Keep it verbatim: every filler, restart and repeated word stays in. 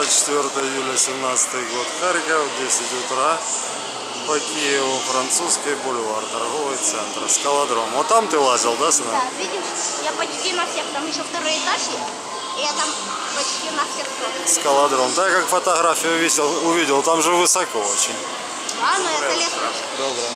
двадцать четвёртое июля семнадцатый год, Харьков, десять утра. По Киеву, Французский бульвар, торговый центр, скалодром. Вот там ты лазил, да, сына? Да, видишь, я почти на всех, там еще второй этаж есть, и я там почти на всех тоже. Скалодром. Да, я как фотографию увидел, увидел, там же высоко очень. Да, но это лес. Добро.